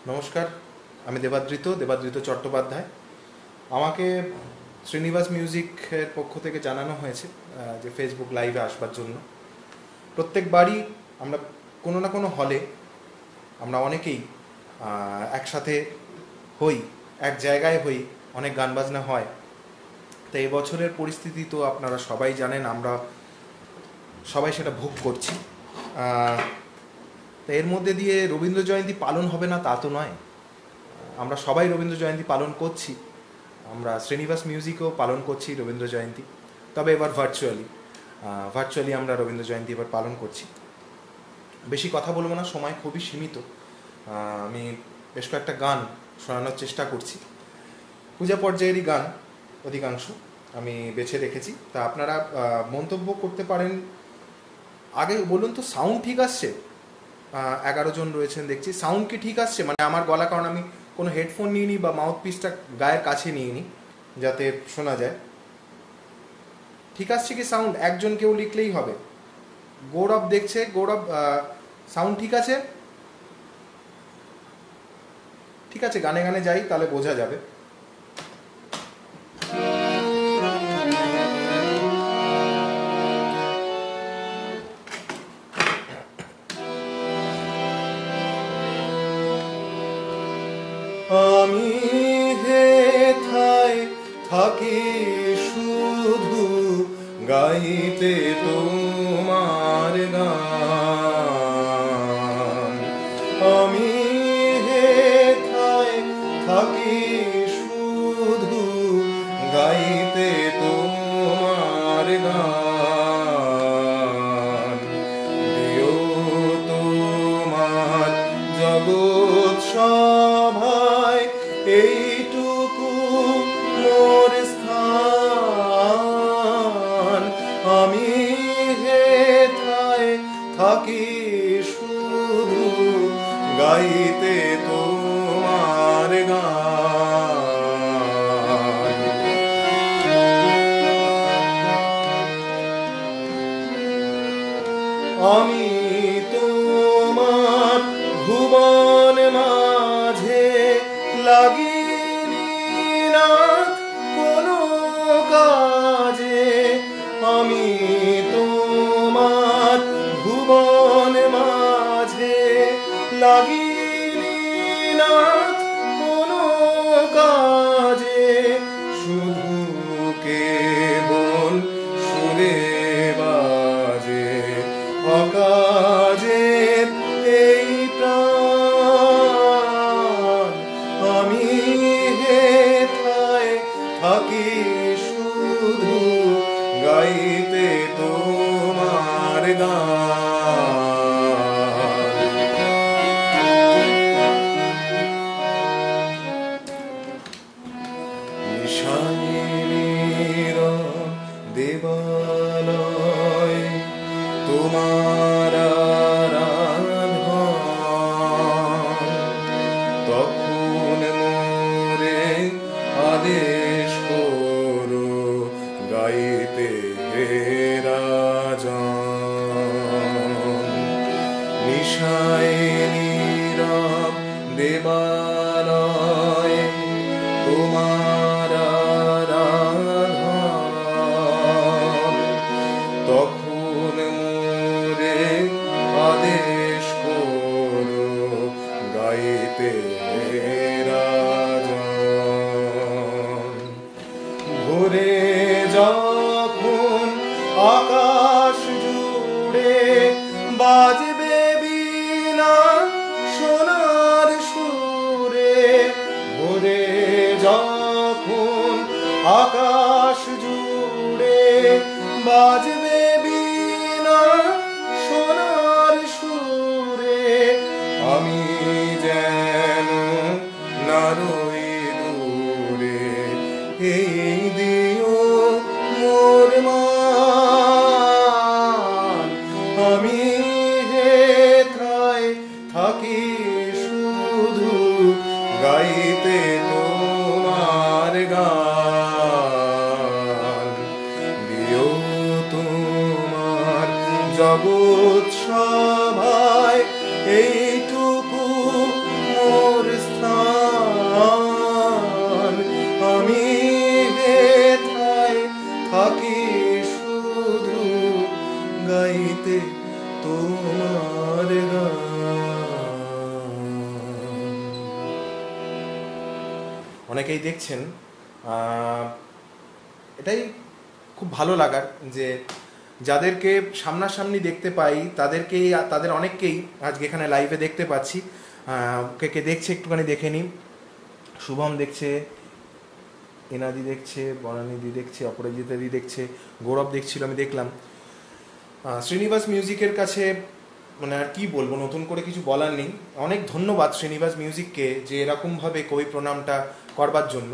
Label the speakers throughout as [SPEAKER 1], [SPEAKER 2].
[SPEAKER 1] নমস্কার, আমি দেবাদ্রিত চট্টোপাধ্যায়। আমাকে শ্রীনিবাস মিউজিকের পক্ষ থেকে জানানো হয়েছে যে ফেসবুক লাইভে আসবার জন্য। প্রত্যেকবারই আমরা কোনো না কোনো হলে আমরা অনেকেই একসাথে হই, এক জায়গায় হই, অনেক গান বাজনা হয়। তো এবছরের পরিস্থিতি তো আপনারা সবাই জানেন, আমরা সবাই সেটা ভোগ করছি। তো এর মধ্যে দিয়ে রবীন্দ্র জয়ন্তী পালন হবে না তা তো নয়, আমরা সবাই রবীন্দ্র জয়ন্তী পালন করছি। আমরা শ্রীনিবাস মিউজিকও পালন করছি রবীন্দ্র জয়ন্তী, তবে এবার ভার্চুয়ালি আমরা রবীন্দ্র জয়ন্তী এবার পালন করছি। বেশি কথা বলবো না, সময় খুবই সীমিত। আমি বেশ কয়েকটা গান শোনানোর চেষ্টা করছি, পূজা পর্যায়েরই গান অধিকাংশ আমি বেছে রেখেছি। তা আপনারা মন্তব্য করতে পারেন। আগে বলুন তো, সাউন্ড ঠিক আসছে? 11 জন রয়েছেন দেখছি। সাউন্ড কি ঠিক আসছে? মানে আমার গলা, কারণ আমি কোনো হেডফোন নিইনি বা মাউথ পিসটা গায়ের কাছে নিইনি যাতে শোনা যায়। ঠিক আসছে কি সাউন্ড? একজন কেউ লিখলেই হবে। গৌরব দেখছে। গৌরব, সাউন্ড ঠিক আছে? ঠিক আছে, গানে গানে যাই, তাহলে বোঝা যাবে। আমি হেথায় থাকি শুধু গাইতে তোমার গান। আমি হেথায় থাকি শুধু গাইতে তোমার গান। দিও তোমার জগৎ সভায় এইটুকু মোর স্থান। আমি হেথায় থাকি শুধু গাইতে তোমার গান। আমি তোমার ভুবন মাঝে লাগিনি নাথ কোনো কাজে। আমি তোমার ভুবন মাঝে লাগিনি নাথ কোনো কাজে। শুধু কেবল সুরে বাজে অকাজের এই প্রাণ। আমি হেথায় থাকি শুধু গাইতে তোমার গান। নিশানীর দেবালয় তোমার আরাধন, তখন মোরে আদেশ করো গাইতে হে রাজন। নিশায় নীরব দেবালয় তোমার আরাধন, তখন মোরে আদেশ করো গাইতে রাজন। ভোরে যখন আকাশ জুড়ে বাজবে বীণা সোনার সুরে। ভোরে যখন আকাশ জুড়ে বাজবে বীণা সোনার সুরে। আমি যেন নারই দূরে, এই দিও মোর মান। আমি হেথায় থাকি শুধু গাইতে তোমার গান। দিও তোমার জগৎ সভায় এইটুকু মোর অনেকেই দেখছেন। এটাই খুব ভালো লাগার যে যাদেরকে সামনাসামনি দেখতে পাই তাদেরকেই, তাদের অনেককেই আজকে এখানে লাইভে দেখতে পাচ্ছি। কে কে দেখছে একটুখানি দেখে নিন। শুভম দেখছে, এনাদি দেখছে, বনানীদি দেখছে, অপরাজিতাদি দেখছে, গৌরব দেখছিল, আমি দেখলাম। শ্রীনিবাস মিউজিকের কাছে মানে আর কি বলবো, নতুন করে কিছু বলার নেই। অনেক ধন্যবাদ শ্রীনিবাস মিউজিককে যে এরকমভাবে কবি প্রণামটা করবার জন্য।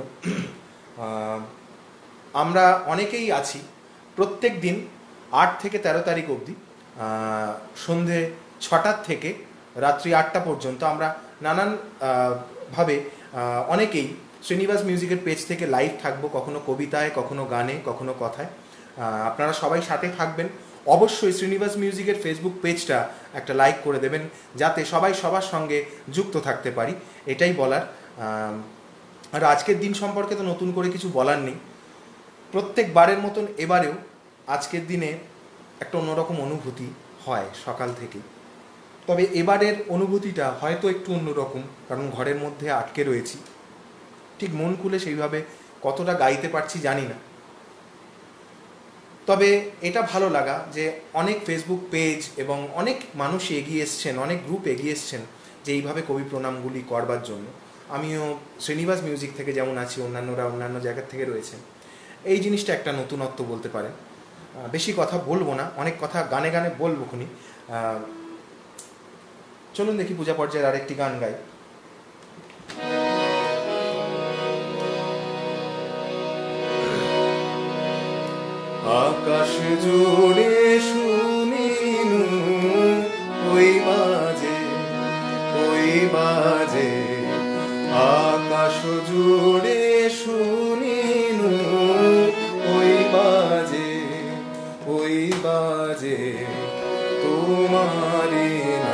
[SPEAKER 1] আমরা অনেকেই আছি প্রত্যেক দিন 8 থেকে 13 তারিখ অবধি সন্ধে 6টার থেকে রাত্রি 8টা পর্যন্ত আমরা নানান ভাবে অনেকেই শ্রীনিবাস মিউজিকের পেজ থেকে লাইভ থাকবো, কখনো কবিতায়, কখনো গানে, কখনো কথায়। আপনারা সবাই সাথে থাকবেন। অবশ্যই শ্রীনিবাস মিউজিকের ফেসবুক পেজটা একটা লাইক করে দেবেন যাতে সবাই সবার সঙ্গে যুক্ত থাকতে পারি, এটাই বলার। আর আজকের দিন সম্পর্কে তো নতুন করে কিছু বলার নেই। প্রত্যেকবারের মতন এবারেও আজকের দিনে একটা অন্যরকম অনুভূতি হয় সকাল থেকে। তবে এবারের অনুভূতিটা হয়তো একটু অন্যরকম, কারণ ঘরের মধ্যে আটকে রয়েছি। ঠিক মন খুলে সেইভাবে কতটা গাইতে পারছি জানি না। তবে এটা ভালো লাগা যে অনেক ফেসবুক পেজ এবং অনেক মানুষ এগিয়ে এসছেন, অনেক গ্রুপ এগিয়ে এসছেন যে এইভাবে কবি প্রণামগুলি করবার জন্য। আমিও শ্রীনিবাস মিউজিক থেকে যেমন আছি, অন্যান্যরা অন্যান্য জায়গার থেকে রয়েছেন। এই জিনিসটা একটা নতুনত্ব বলতে পারেন। বেশি কথা বলবো না, অনেক কথা গানে গানে বলবো খুনি। চলুন দেখি পূজা পর্যায়ের আরেকটি গান গাই। আকাশ জুড়ে শুনিনু ওই বাজে, ওই বাজে, আকাশ জুড়ে শুনিনু ওই বাজে, ওই বাজে তোমারি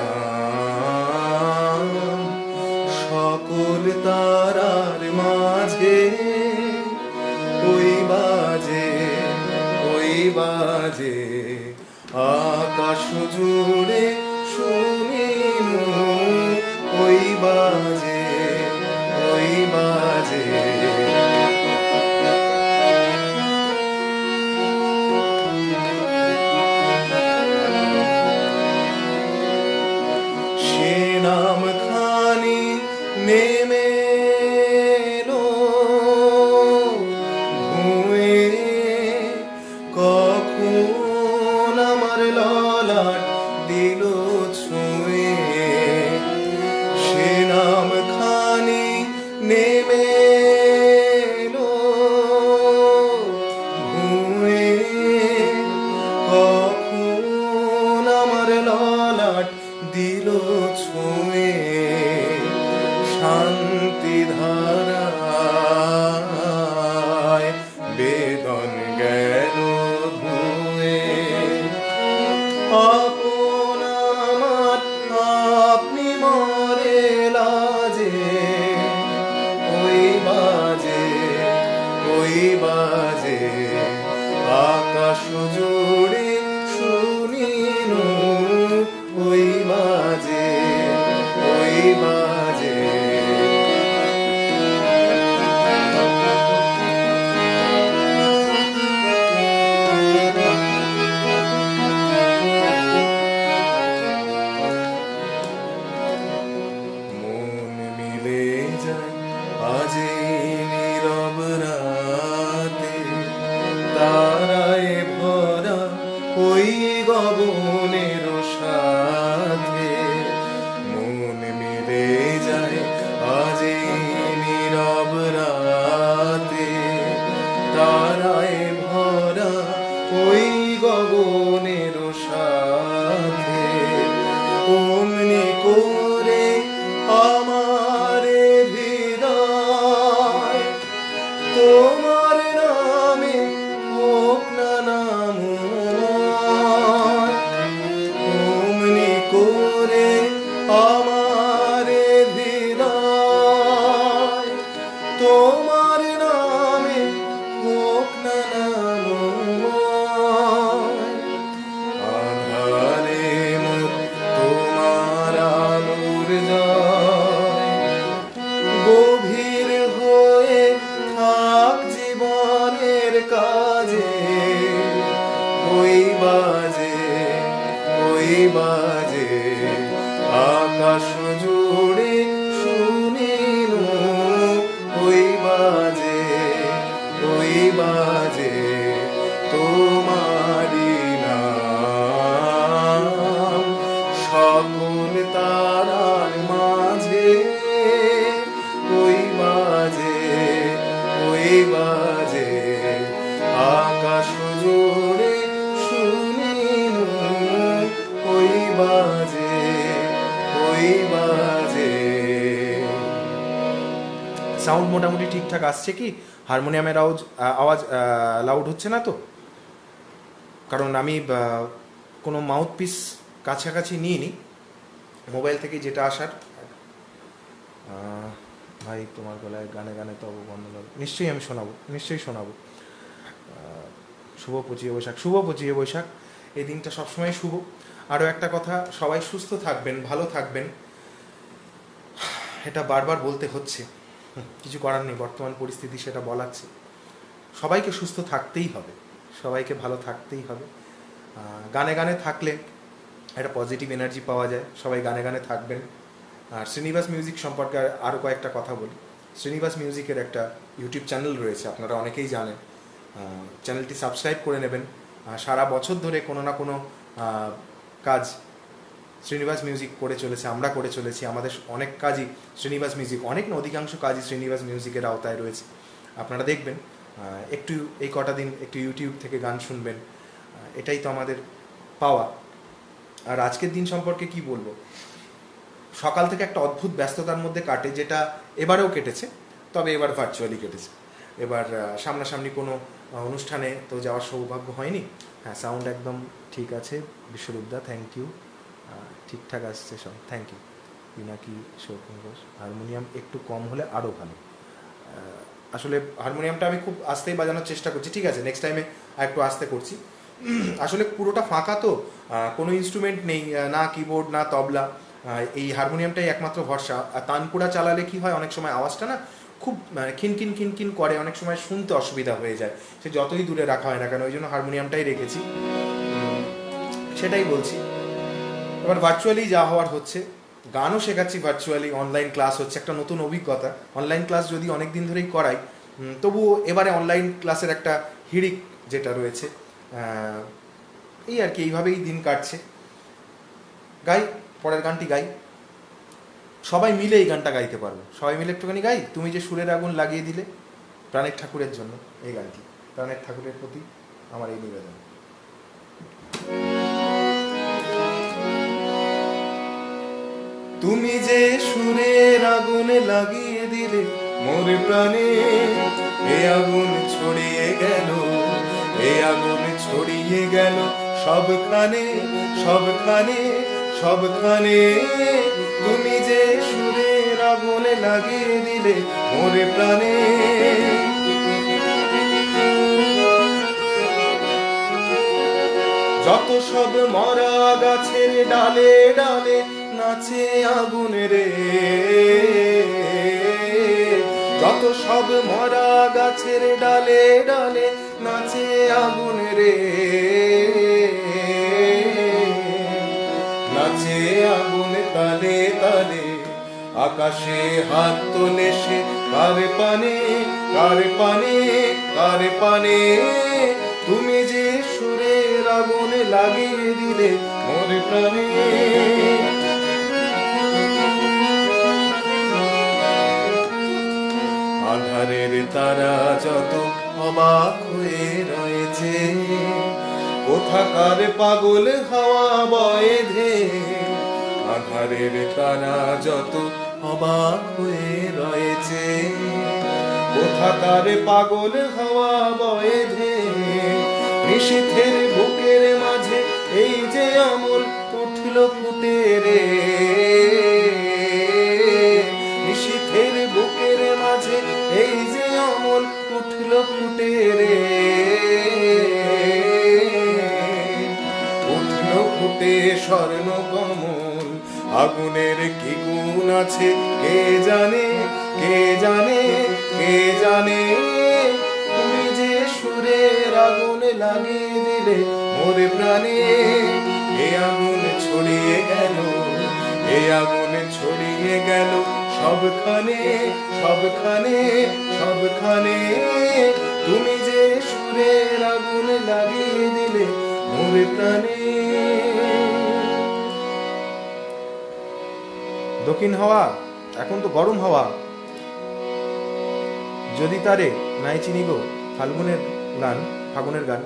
[SPEAKER 1] নাম, সকল তারার মাঝে ওই বাজে, ওই বাজে, আকাশ জুড়ে শুনিনু ওই বাজে, ওই বাজে। সে নাম খানি নেমে এলো ভুঁয়ে, কখন আমার ললাট দিল ছুঁয়ে। সে নাম খানি নেমে এলো ভুঁয়ে, কখন আমার ললাট দিল ছুঁয়ে। শান্তি ধারায় বেদন গেল ধুয়ে, আপন আমার আপনি মরে লাজে, ওই বাজে, ওই বাজে, আকাশ জুড়ে শুনিনু ওই বাজে, ওই বাজে। মন মিলে যায় আজ এই নীরব রাতে, তারায় ভরা ওই গগনের সাথে। মন মিলে যায় আজ এই নীরব রাতে, তারায় ভরা ওই গগনের সাথে। অমনি করে আমার হৃদয় তোমার নামে হোক না নামময়। সাউন্ড মোটামুটি ঠিকঠাক আসছে কি? হারমোনিয়ামের আওয়াজ লাউড হচ্ছে না তো? কারণ আমি কোনো মাউথ পিস কাছাকাছি নিইনি, মোবাইল থেকে যেটা আসার। ভাই তোমার গলায় গানে গানে তব বন্ধ হবে, নিশ্চয়ই আমি শোনাবো, নিশ্চয়ই শোনাবো। শুভ 25 বৈশাখ, শুভ 25 বৈশাখ। এই দিনটা সবসময় শুভ। আরও একটা কথা, সবাই সুস্থ থাকবেন, ভালো থাকবেন। এটা বারবার বলতে হচ্ছে, কিছু করার নেই, বর্তমান পরিস্থিতি সেটা বলাচ্ছে। সবাইকে সুস্থ থাকতেই হবে, সবাইকে ভালো থাকতেই হবে। গানে গানে থাকলে একটা পজিটিভ এনার্জি পাওয়া যায়। সবাই গানে গানে থাকবেন। আর শ্রীনিবাস মিউজিক সম্পর্কে আরও কয়েকটা কথা বলি। শ্রীনিবাস মিউজিকের একটা ইউটিউব চ্যানেল রয়েছে, আপনারা অনেকেই জানেন। চ্যানেলটি সাবস্ক্রাইব করে নেবেন। সারা বছর ধরে কোনো না কোনো কাজ শ্রীনিবাস মিউজিক করে চলেছে, আমরা করে চলেছি। আমাদের অনেক কাজই শ্রীনিবাস মিউজিক, অনেক না অধিকাংশ কাজই শ্রীনিবাস মিউজিকের আওতায় রয়েছে। আপনারা দেখবেন, একটু এই কটা দিন একটু ইউটিউব থেকে গান শুনবেন, এটাই তো আমাদের পাওয়া। আর আজকের দিন সম্পর্কে কি বলবো, সকাল থেকে একটা অদ্ভুত ব্যস্ততার মধ্যে কাটে, যেটা এবারেও কেটেছে, তবে এবার ভার্চুয়ালি কেটেছে। এবার সামনাসামনি কোনো অনুষ্ঠানে তো যাওয়ার সৌভাগ্য হয়নি। হ্যাঁ, সাউন্ড একদম ঠিক আছে বিশ্বরূপদা, থ্যাংক ইউ। ঠিকঠাক আসছে সব, থ্যাংক ইউ। পিনাকি শৌখিন ঘোষ, হারমোনিয়াম একটু কম হলে আরও ভালো। আসলে হারমোনিয়ামটা আমি খুব আস্তেই বাজানোর চেষ্টা করছি, ঠিক আছে, নেক্সট টাইমে আর একটু আস্তে করছি। আসলে পুরোটা ফাঁকা তো, কোনো ইনস্ট্রুমেন্ট নেই, না কিবোর্ড না তবলা। এই হারমোনিয়ামটাই একমাত্র ভরসা। তানপুরা চালালে কি হয়, অনেক সময় আওয়াজটা না খুব খিনখিন খিনখিন করে, অনেক সময় শুনতে অসুবিধা হয়ে যায়, সে যতই দূরে রাখা হয় না কেন। ওই জন্য হারমোনিয়ামটাই রেখেছি, সেটাই বলছি। এবার ভার্চুয়ালি যা হওয়ার হচ্ছে, গানও শেখাচ্ছি ভার্চুয়ালি, অনলাইন ক্লাস হচ্ছে, একটা নতুন অভিজ্ঞতা। অনলাইন ক্লাস যদি অনেক দিন ধরেই করাই, তবুও এবারে অনলাইন ক্লাসের একটা হিড়িক যেটা রয়েছে, এই আর কি, এইভাবেই দিন কাটছে। গাই, পরের গানটি গাই, সবাই মিলে এই গানটা গাইতে পারবো, সবাই মিলে একটুখানি গাই। তুমি যে সুরের আগুন লাগিয়ে দিলে, প্রাণের ঠাকুরের জন্য এই গানটি, প্রাণের ঠাকুরের প্রতি আমার এই নিবেদন। তুমি যে সুরের আগুন লাগিয়ে দিলে মোর প্রাণে, এ আগুন ছড়িয়ে গেল, এ আগুন ছড়িয়ে গেল সবখানে, সবখানে, সবখানে। তুমি যে সুরের আগুন লাগিয়ে দিলে মোর প্রাণে, যত সব মরা গাছের ডালে ডালে নাচে আগুন রে, যত সব মরা গাছের ডালে ডালে নাচে আগুন রে, নাচে আগুন তালে তালে। আকাশে হাত তোলে সে কার পানে, কার পানে, কার পানে। তুমি যে সুরের আগুন লাগিয়ে দিলে মোর প্রাণে, আধারের তারা যত অবাক হয়ে রয়েছে, কোথাকার পাগল হাওয়া বয়ে ধে। আধারের তারা যত অবাক হয়ে রয়েছে, কোথাকার পাগল হাওয়া বয়ে ধে। নিশীথের বুকের মাঝে এই যে আমল উঠল ফুটে রে, নিশীথের বুকের মাঝে এই যে আমল উঠল ফুটে রে, উঠল ফুটে স্বর্ণ কমল। আগুনের কি গুণ আছে কে জানে, কে জানে, কে জানে। তুমি যে সুরের আগুন লাগিয়ে দিলে মোর প্রাণে, এ আগুন ছড়িয়ে গেল, এ আগুন ছড়িয়ে গেল সবখানে, সবখানে, সবখানে। তুমি যে সুরের আগুন লাগিয়ে দিলে মোর প্রাণে। দক্ষিণ হাওয়া, এখন তো গরম হাওয়া, যদি তারে নাই চিনি গো, ফাল্গুনের গান, ফাগুনের গান।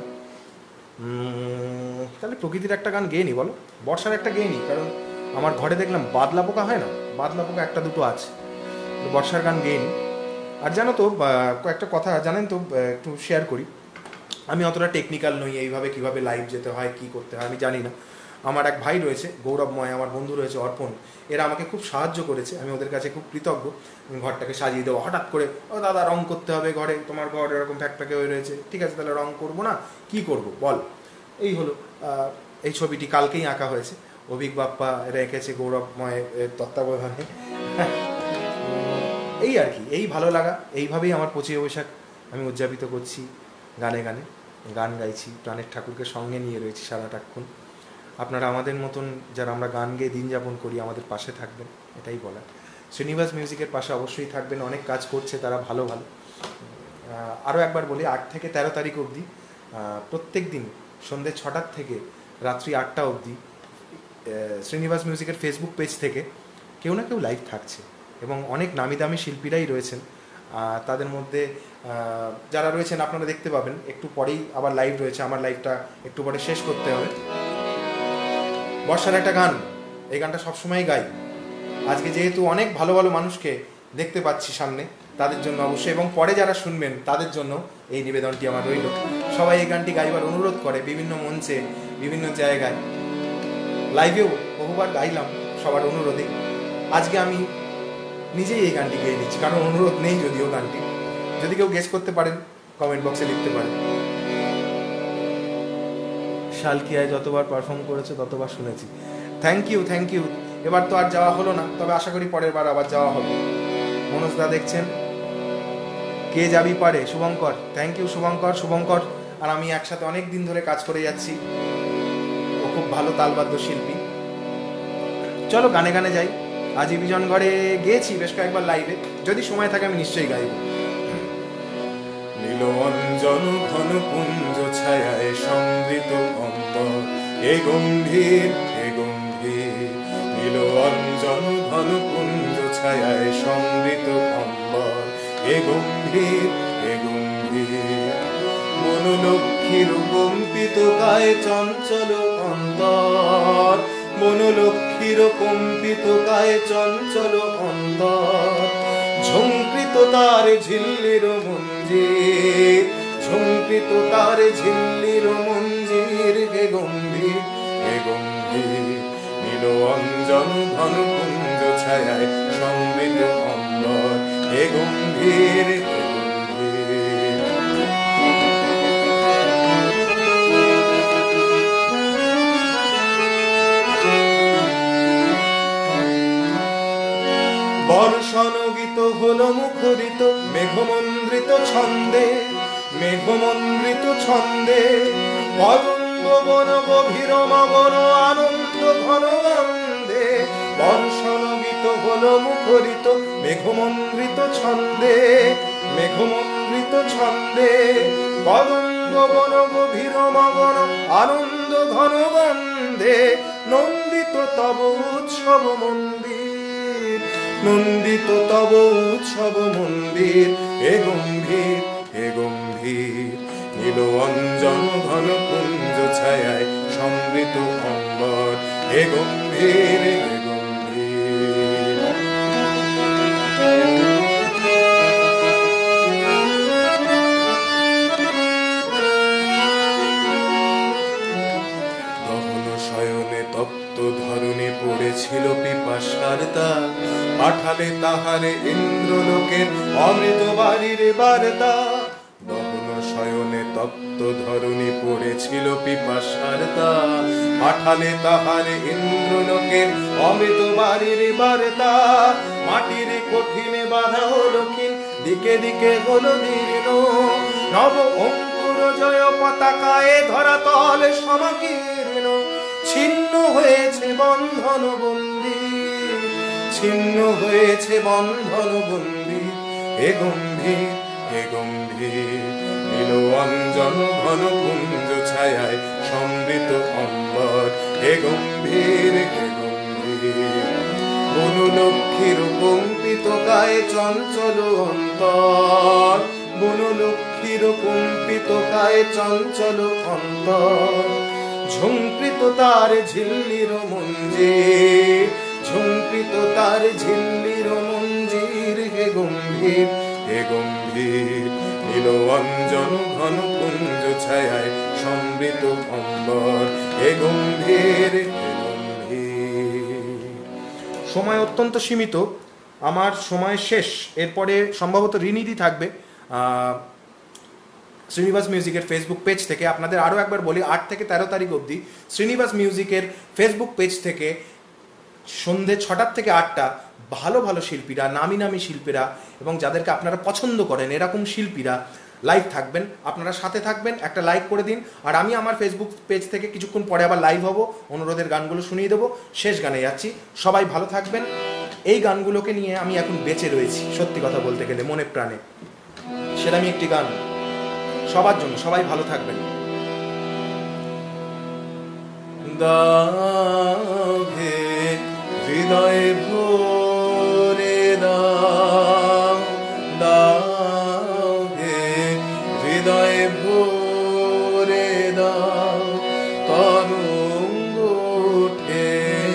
[SPEAKER 1] তাহলে প্রকৃতির একটা গান গেয়ে নি, বলো, বর্ষার একটা গেয়ে নি। কারণ আমার ঘরে দেখলাম বাদলা পোকা হয় না, বাদলা পোকা একটা দুটো আছে, বর্ষার গান গেয়ে নি। আর জানো তো কয়েকটা কথা জানেন তো, একটু শেয়ার করি। আমি অতটা টেকনিক্যাল নই, এইভাবে কিভাবে লাইভ যেতে হয়, কি করতে হয় আমি জানি না। আমার এক ভাই রয়েছে গৌরবময়, আমার বন্ধু রয়েছে অর্পণ, এরা আমাকে খুব সাহায্য করেছে, আমি ওদের কাছে খুব কৃতজ্ঞ। আমি ঘরটাকে সাজিয়ে দেবো, হঠাৎ করে ও দাদা রং করতে হবে ঘরে, তোমার ঘর এরকম ফ্যাকফ্যাকে হয়ে রয়েছে, ঠিক আছে তাহলে রং করবো না, কি করব বল, এই হলো। এই ছবিটি কালকেই আঁকা হয়েছে, অভিক বাপ্পা এরা এঁকেছে গৌরবময় তত্ত্বাবধানে। এই আর কি, এই ভালো লাগা, এইভাবেই আমার 25 বৈশাখ আমি উদযাপিত করছি। গানে গানে গান গাইছি, প্রাণের ঠাকুরকে সঙ্গে নিয়ে রয়েছি সারাটাক্ষণ। আপনারা আমাদের মতন যারা আমরা গান গেয়ে দিন যাপন করি আমাদের পাশে থাকবেন, এটাই বলার। শ্রীনিবাস মিউজিকের পাশে অবশ্যই থাকবেন, অনেক কাজ করছে তারা ভালো ভালো। আরও একবার বলি, 8 থেকে 13 তারিখ অবধি প্রত্যেক দিন সন্ধ্যে 6টার থেকে রাত্রি 8টা অবধি শ্রীনিবাস মিউজিকের ফেসবুক পেজ থেকে কেউ না কেউ লাইভ থাকছে, এবং অনেক নামি দামি শিল্পীরাই রয়েছেন। তাদের মধ্যে যারা রয়েছেন আপনারা দেখতে পাবেন, একটু পরেই আবার লাইভ রয়েছে, আমার লাইভটা একটু পরে শেষ করতে হবে। বর্ষার একটা গান, এই গানটা সবসময় গাই। আজকে যেহেতু অনেক ভালো ভালো মানুষকে দেখতে পাচ্ছি সামনে, তাদের জন্য অবশ্যই, এবং পরে যারা শুনবেন তাদের জন্য এই নিবেদনটি আমার রইল। সবাই এই গানটি গাইবার অনুরোধ করে বিভিন্ন মঞ্চে, বিভিন্ন জায়গায়, লাইভেও বহুবার গাইলাম সবার অনুরোধে। আজকে আমি নিজেই এই গানটি গেয়ে দিচ্ছি, কারণ অনুরোধ নেই যদিও গানটি, যদি কেউ গেস করতে পারেন কমেন্ট বক্সে লিখতে পারেন। শালকিয়ায় যতবার পারফর্ম করেছে ততবার শুনেছি। Thank you, thank you. এবার তো আর যাওয়া হলো না, তবে আশা করি পরের বার আবার যাওয়া হবে। মনোজদা দেখছেন, কে যাবি পারে, শুভঙ্কর, থ্যাংক ইউ শুভঙ্কর। শুভঙ্কর আর আমি একসাথে অনেক দিন ধরে কাজ করে যাচ্ছি, ও খুব ভালো তালবাদ্য শিল্পী। চলো গানে গানে যাই। আজ বিজন ঘরে গিয়েছি বেশ কয়েকবার লাইভে, যদি সময় থাকে আমি নিশ্চয়ই গাইব। নীল অঞ্জন ঘন কুঞ্জ ছায়ায় সমৃত অম্বর, এ গম্ভীর এ গম্ভীর। নীল অঞ্জন ঘন কুঞ্জ ছায়ায় সমৃত অম্বর, এ গম্ভীর এ গম্ভীর। মনোলক্ষ্মীর কম্পিত কায়ে চঞ্চল অন্তর, মনোলক্ষ্মীর কম্পিত কায়ে চঞ্চল অন্তর। ঝঙ্কৃত তার ঝিল্লির মঞ্জির, ঝঙ্কৃত তার ঝিল্লির মঞ্জির, হে গম্ভীর হে গম্ভীর। নীল অঞ্জন ঘন কুঞ্জ ছায়ায় সমৃত অম্বর, হে গম্ভীর হে গম্ভীর। বর্ষণগীত হলো মুখরিত মেঘমন্দ্রিত ছন্দে, মেঘমন্দ্রিত ছন্দে। অরণ্য বন গভীর মগন আনন্দ ঘন গন্ধে। বর্ষণগীত হলো মুখরিত মেঘমন্দ্রিত ছন্দে, মেঘমন্দ্রিত ছন্দে। অরণ্য বন গভীর মগন আনন্দ ঘন গন্ধে। নন্দিত তব উৎসব মন্দির, নন্দিত তব উৎসব মন্দির, হে গম্ভীর হে গম্ভীর। নীল অঞ্জন ঘন কুঞ্জ ছায়ায় সমৃত অম্বর, হে গম্ভীর হে গম্ভীর। গহন শয়নে তপ্ত ধরণী পড়েছিল পিপাসার দাগ, পাঠালে তাহারে ইন্দ্রলোকের অমৃত বাড়ির বার্তা। দহন শয়নে তপ্ত ধরণী পড়েছিল পিপাসার দাগ, পাঠালে তাহারে ইন্দ্রলোকের অমৃত বাড়ির বার্তা। মাটির কঠিনে বাধা হলো ক্ষীণ, দিকে দিকে হলো দীর্ণ। নব অঙ্কুর জয় পতাকায় ধরাতল সমকীর্ণ। ছিন্ন হয়েছে বন্ধন বন্দী, ছিন্ন হয়েছে বন্ধন বন্দী, হে গম্ভীর হে গম্ভীর। নীল অঞ্জন ঘন কুঞ্জ ছায়ায় সমৃত অম্বর, হে গম্ভীর হে গম্ভীর। বনলক্ষ্মীর কম্পিত কায়ে চঞ্চল অন্তর, বনলক্ষ্মীর কম্পিত কায়ে চঞ্চল অন্তর। ঝঙ্কৃত তার ঝিল্লির মঞ্জির, ঝঙ্কৃত তার ঝিল্লির মঞ্জির, হে গম্ভীর হে গম্ভীর নীল অঞ্জন ঘন কুঞ্জ ছায়ায় সমৃত অম্বর, হে গম্ভীর হে গম্ভীর। সময় অত্যন্ত সীমিত, আমার সময় শেষ। এরপরে সম্ভবত রিনিদি থাকবে শ্রীনিবাস মিউজিকের ফেসবুক পেজ থেকে। আপনাদের আরও একবার বলি, 8 থেকে 13 তারিখ অবধি শ্রীনিবাস মিউজিকের ফেসবুক পেজ থেকে সন্ধে 6টার থেকে 8টা ভালো ভালো শিল্পীরা, নামি নামি শিল্পীরা এবং যাদেরকে আপনারা পছন্দ করেন এরকম শিল্পীরা লাইভ থাকবেন। আপনারা সাথে থাকবেন, একটা লাইক করে দিন। আর আমি আমার ফেসবুক পেজ থেকে কিছুক্ষণ পরে আবার লাইভ হব, অনুরোধের গানগুলো শুনিয়ে দেবো। শেষ গানে যাচ্ছি, সবাই ভালো থাকবেন। এই গানগুলোকে নিয়ে আমি এখন বেঁচে রয়েছি, সত্যি কথা বলতে গেলে মনে প্রাণে। সেরকমই একটি গান সবার জন্য, সবাই ভালো থাকবেন। দাও হে হৃদয়ে ভরে দাও, দাও হে হৃদয়ে ভরে দাও, তরঙ্গ ওঠে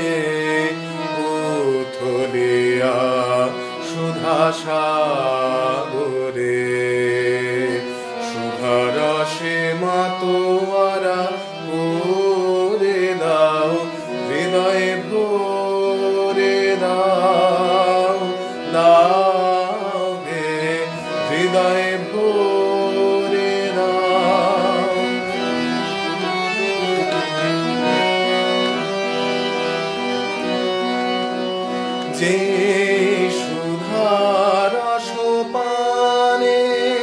[SPEAKER 1] উথলিয়া সুধা সাগরে, সুধা রসে মাতোয়ারা করে দাও, হৃদয়ে ভরে দাও, দাও হে হৃদয়ে ভরে দাও। যে সুধার রসপানে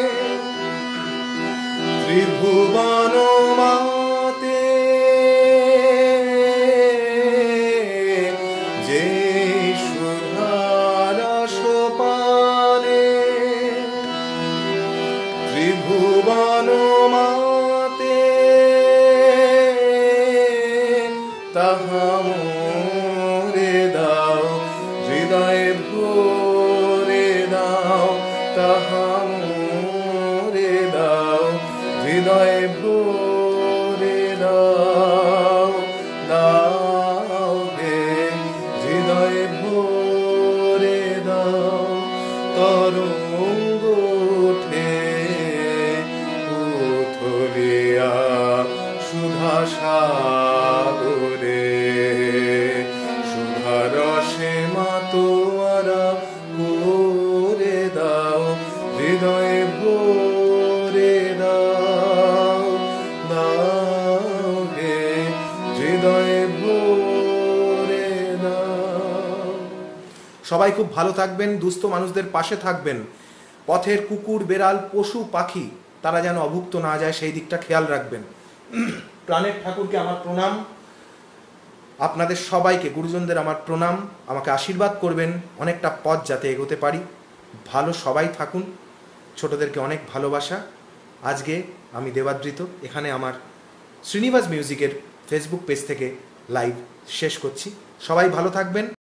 [SPEAKER 1] ত্রিভুবন মাতে, যে সুধার রসপানে ত্রিভুবন মাতে, তাহা মোরে দাও, হৃদয়ে ভরে দাও, তাহা মোরে দাও, হৃদয়ে ভরে দাও, দাও হে হৃদয়ে ভরে দাও, তরঙ্গ ওঠে উথলিয়া সুধা সাগরে, সুধা রসে মাতোয়ারা করে দাও, হৃদয়ে ভরে দাও, দাও হে হৃদয়ে ভরে দাও। সবাই খুব ভালো থাকবেন, দুস্থ মানুষদের পাশে থাকবেন। পথের কুকুর, বেড়াল, পশু পাখি তারা যেন অভুক্ত না যায় সেই দিকটা খেয়াল রাখবেন। প্রাণের ঠাকুরকে আমার প্রণাম, আপনাদের সবাইকে গুরুজনদের আমার প্রণাম। আমাকে আশীর্বাদ করবেন অনেকটা পথ যাতে এগোতে পারি। ভালো সবাই থাকুন, ছোটদেরকে অনেক ভালোবাসা। আজকে আমি দেবাদৃত, এখানে আমার শ্রীনিবাস মিউজিকের ফেসবুক পেজ থেকে লাইভ শেষ করছি। সবাই ভালো থাকবেন।